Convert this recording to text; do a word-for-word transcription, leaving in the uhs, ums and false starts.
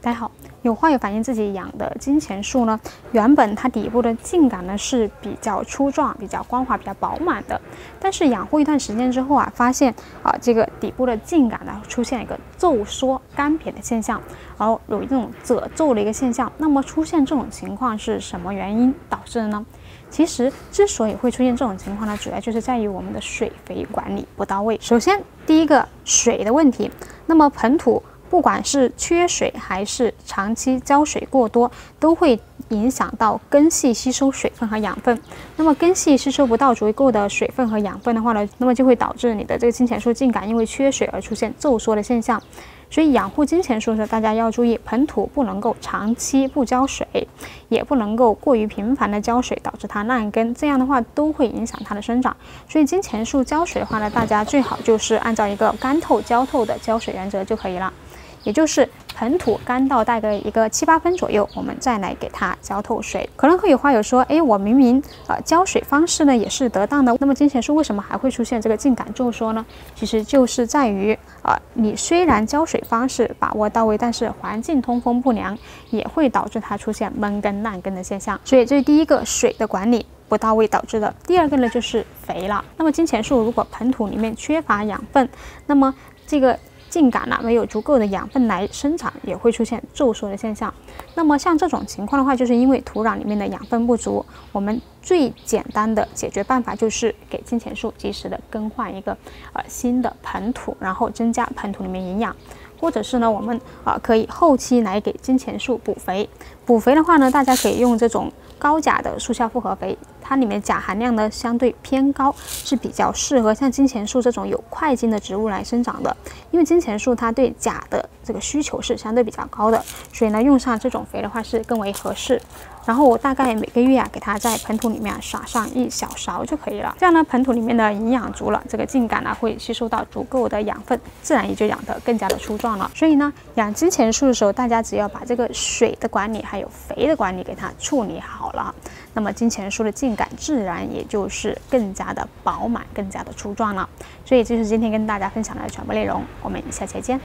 大家好，有花友反映自己养的金钱树呢，原本它底部的茎秆呢是比较粗壮、比较光滑、比较饱满的，但是养护一段时间之后啊，发现啊这个底部的茎秆呢出现一个皱缩、干瘪的现象，然后有一种褶皱的一个现象。那么出现这种情况是什么原因导致的呢？其实之所以会出现这种情况呢，主要就是在于我们的水肥管理不到位。首先，第一个水的问题，那么盆土不管是缺水还是长期浇水过多，都会影响到根系吸收水分和养分。那么根系吸收不到足够的水分和养分的话呢，那么就会导致你的这个金钱树茎秆因为缺水而出现皱缩的现象。所以养护金钱树时，大家要注意，盆土不能够长期不浇水，也不能够过于频繁的浇水，导致它烂根，这样的话都会影响它的生长。所以金钱树浇水的话呢，大家最好就是按照一个干透浇透的浇水原则就可以了。也就是盆土干到大概一个七八分左右，我们再来给它浇透水。可能会有花友说，哎，我明明呃浇水方式呢也是得当的，那么金钱树为什么还会出现这个茎秆皱缩呢？其实就是在于呃你虽然浇水方式把握到位，但是环境通风不良，也会导致它出现闷根烂根的现象。所以这是第一个水的管理不到位导致的。第二个呢就是肥了。那么金钱树如果盆土里面缺乏养分，那么这个茎秆呢没有足够的养分来生长，也会出现皱缩的现象。那么像这种情况的话，就是因为土壤里面的养分不足。我们最简单的解决办法就是给金钱树及时的更换一个呃新的盆土，然后增加盆土里面营养。或者是呢，我们啊、呃、可以后期来给金钱树补肥。补肥的话呢，大家可以用这种高钾的速效复合肥，它里面钾含量呢相对偏高，是比较适合像金钱树这种有块茎的植物来生长的。因为金钱树它对钾的这个需求是相对比较高的，所以呢用上这种肥的话是更为合适。然后我大概每个月啊给它在盆土里面、啊、撒上一小勺就可以了。这样呢，盆土里面的营养足了，这个茎秆呢会吸收到足够的养分，自然也就养得更加的粗壮了。所以呢，养金钱树的时候，大家只要把这个水的管理还有肥的管理给它处理好了，那么金钱树的茎秆自然也就是更加的饱满、更加的粗壮了。所以这是今天跟大家分享的全部内容，我们下期再见。